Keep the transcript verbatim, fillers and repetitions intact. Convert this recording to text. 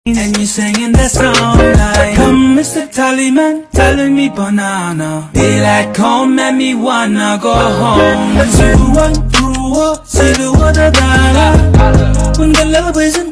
And you singing that song like, come Mister Tallyman, telling me banana. Daylight come and me wanna go home. Zero one, through, zero, da da da. When the love is